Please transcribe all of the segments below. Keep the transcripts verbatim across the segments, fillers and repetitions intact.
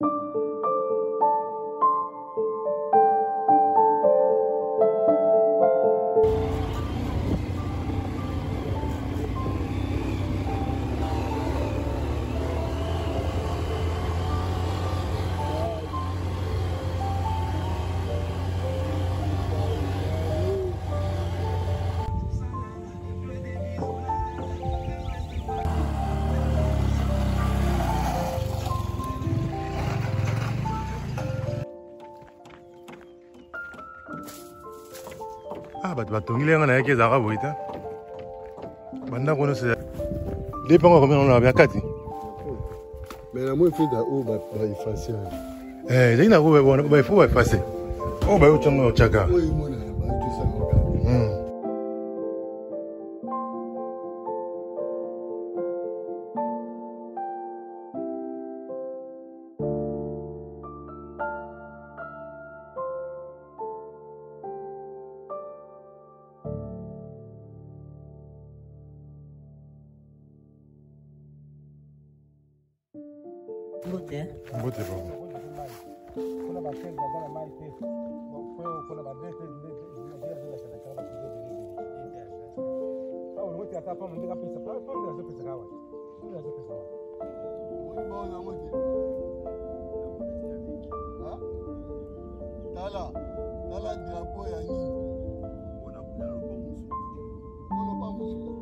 Ah, bah, tu vas tonner les gens qui sont arabes, oui. Maintenant qu'on sait. Les gens combien on a bien quatre. Mais la moins fait d'où va effacer. Eh, j'ai une arrobe, il faut effacer. Oh, bah, tu as un tchaga. Oui, moi, je vais Mbote. Mbote baba. Kuna bakeli bazana mai te. Kwa kuna badete ndete ndia ndio sana kama kidede. Au wote atapa mndika pesa. Pa pa ndio pesa kawa. Ndio pesa kawa. Moi bon na mote. Ha? Tala. Tala drapeau ya nini? Ona kuna lopo musu. Ona pa musu.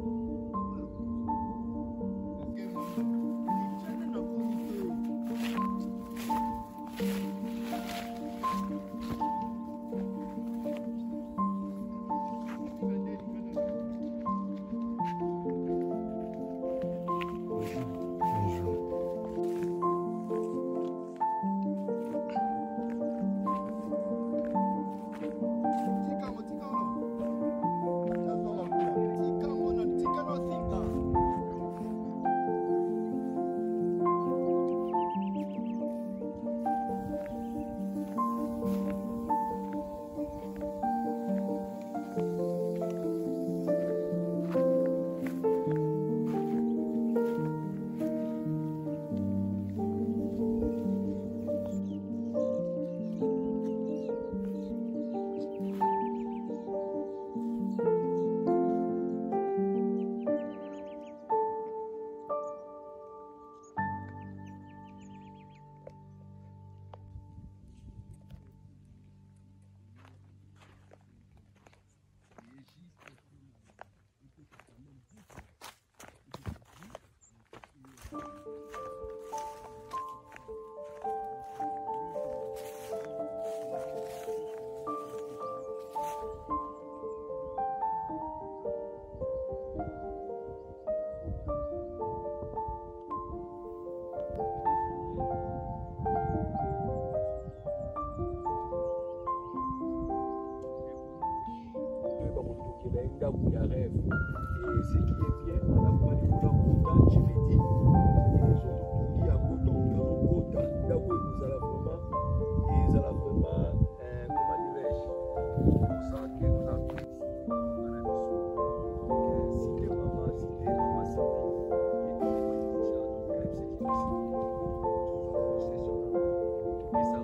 Il y a rêve. Et ce qui est bien, on a pas les couleurs, je l'ai dit. Ils sont tous liés à Coton, ils ont Coton. D'abord, ils ont la vraiment, ils ont la vraiment, euh, comment dirais-je, pour ça que nous avons ici, on a mis sur. Cité maman, cité maman, sa vie. Et tout le monde dit ça, donc crème, c'est ici. C'est ça. Et ça,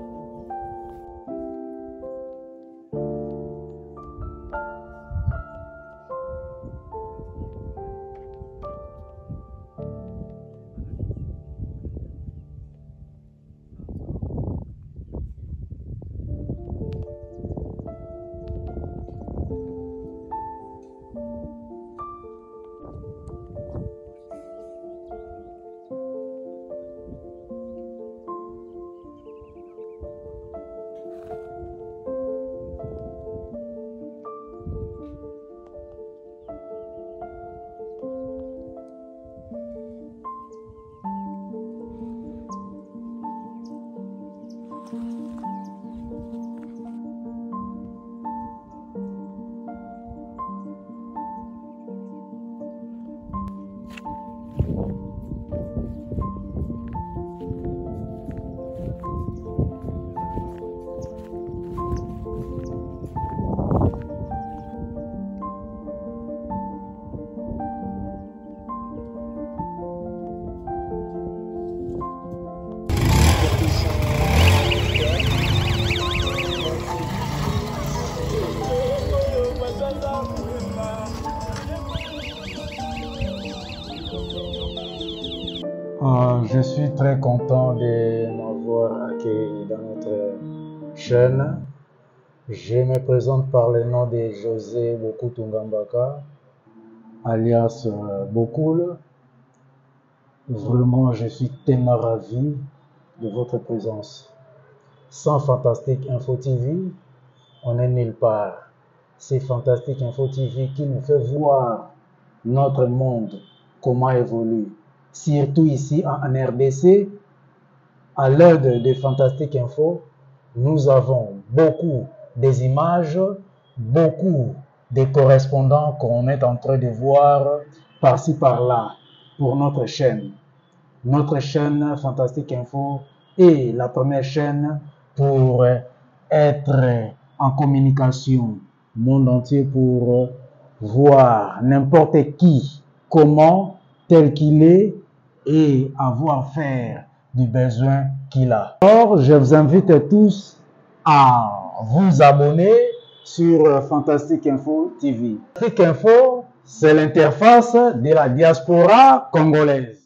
Je suis très content de m'avoir accueilli dans notre chaîne. Je me présente par le nom de José Bokutu Ngambaka, alias Bokoul. Vraiment, je suis tellement ravi de votre présence. Sans Fantastique Info T V, on n'est nulle part. C'est Fantastique Info T V qui nous fait voir notre monde, comment évolue. Surtout ici en R D C, à l'aide de Fantastique Info, nous avons beaucoup des images, beaucoup de correspondants qu'on est en train de voir par-ci par-là pour notre chaîne. Notre chaîne Fantastique Info est la première chaîne pour être en communication monde entier, pour voir n'importe qui, comment, tel qu'il est, et avoir faire du besoin qu'il a. Alors, je vous invite tous à vous abonner sur Fantastique Info T V. Fantastique Info, c'est l'interface de la diaspora congolaise.